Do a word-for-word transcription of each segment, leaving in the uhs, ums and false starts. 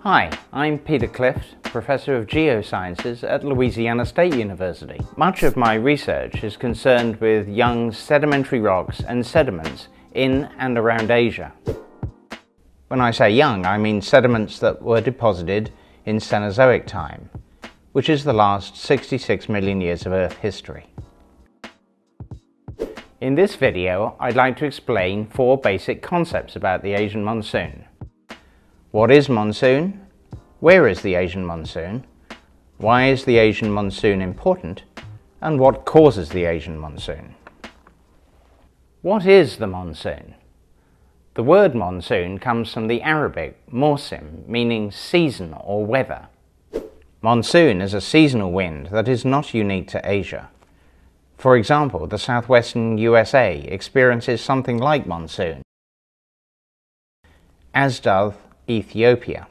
Hi, I'm Peter Clift, Professor of Geosciences at Louisiana State University. Much of my research is concerned with young sedimentary rocks and sediments in and around Asia. When I say young, I mean sediments that were deposited in Cenozoic time, which is the last sixty-six million years of Earth history. In this video, I'd like to explain four basic concepts about the Asian monsoon. What is monsoon? Where is the Asian monsoon? Why is the Asian monsoon important? And what causes the Asian monsoon? What is the monsoon? The word monsoon comes from the Arabic mawsim, meaning season or weather. Monsoon is a seasonal wind that is not unique to Asia. For example, the southwestern U S A experiences something like monsoon, as does Ethiopia.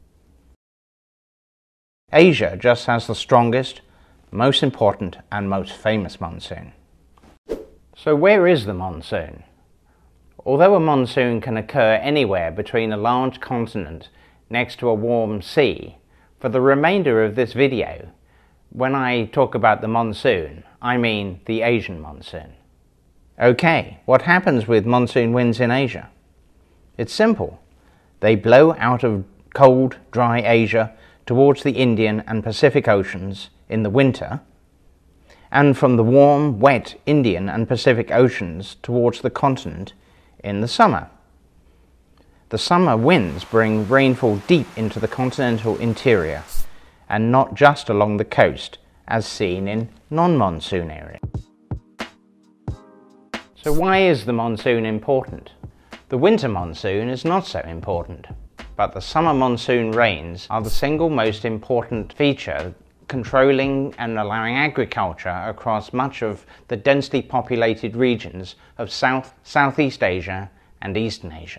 Asia just has the strongest, most important and most famous monsoon. So where is the monsoon? Although a monsoon can occur anywhere between a large continent next to a warm sea, for the remainder of this video, when I talk about the monsoon, I mean the Asian monsoon. Okay, what happens with monsoon winds in Asia? It's simple. They blow out of cold, dry Asia towards the Indian and Pacific Oceans in the winter, and from the warm, wet Indian and Pacific Oceans towards the continent in the summer. The summer winds bring rainfall deep into the continental interior, and not just along the coast, as seen in non-monsoon areas. So why is the monsoon important? The winter monsoon is not so important, but the summer monsoon rains are the single most important feature controlling and allowing agriculture across much of the densely populated regions of South, Southeast Asia and Eastern Asia.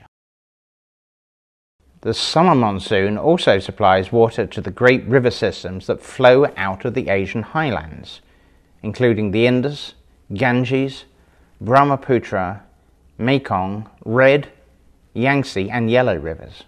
The summer monsoon also supplies water to the great river systems that flow out of the Asian highlands, including the Indus, Ganges, Brahmaputra, Mekong, Red, Yangtze and Yellow rivers.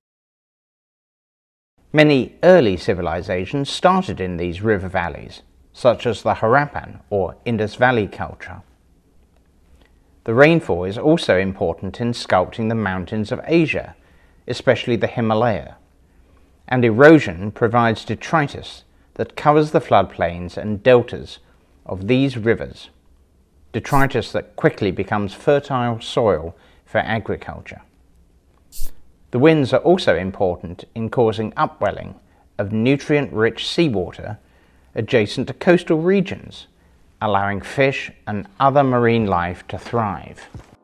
Many early civilizations started in these river valleys, such as the Harappan or Indus Valley culture. The rainfall is also important in sculpting the mountains of Asia, especially the Himalaya, and erosion provides detritus that covers the floodplains and deltas of these rivers, detritus that quickly becomes fertile soil for agriculture. The winds are also important in causing upwelling of nutrient-rich seawater adjacent to coastal regions, allowing fish and other marine life to thrive.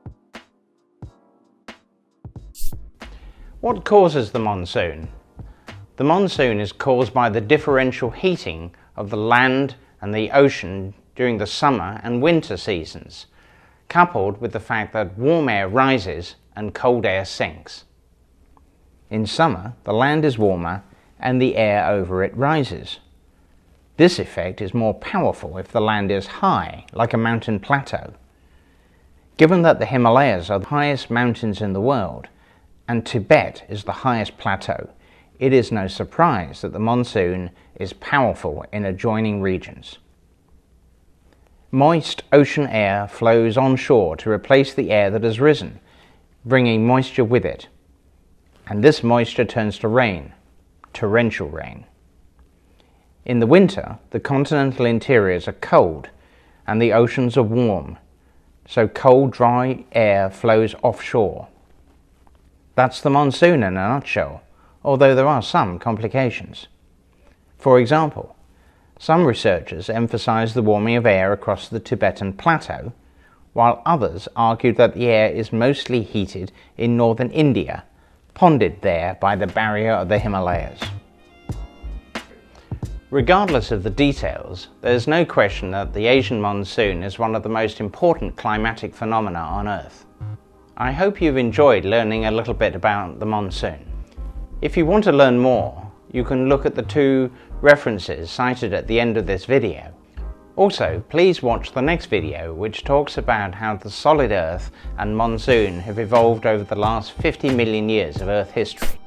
What causes the monsoon? The monsoon is caused by the differential heating of the land and the ocean during the summer and winter seasons, coupled with the fact that warm air rises and cold air sinks. In summer, the land is warmer and the air over it rises. This effect is more powerful if the land is high, like a mountain plateau. Given that the Himalayas are the highest mountains in the world, and Tibet is the highest plateau, it is no surprise that the monsoon is powerful in adjoining regions. Moist ocean air flows onshore to replace the air that has risen, bringing moisture with it. And this moisture turns to rain, torrential rain. In the winter, the continental interiors are cold and the oceans are warm, so cold, dry air flows offshore. That's the monsoon in a nutshell, although there are some complications. For example, some researchers emphasize the warming of air across the Tibetan plateau, while others argue that the air is mostly heated in northern India, ponded there by the barrier of the Himalayas. Regardless of the details, there is no question that the Asian monsoon is one of the most important climatic phenomena on Earth. I hope you've enjoyed learning a little bit about the monsoon. If you want to learn more, you can look at the two references cited at the end of this video. Also, please watch the next video, which talks about how the solid Earth and monsoon have evolved over the last fifty million years of Earth history.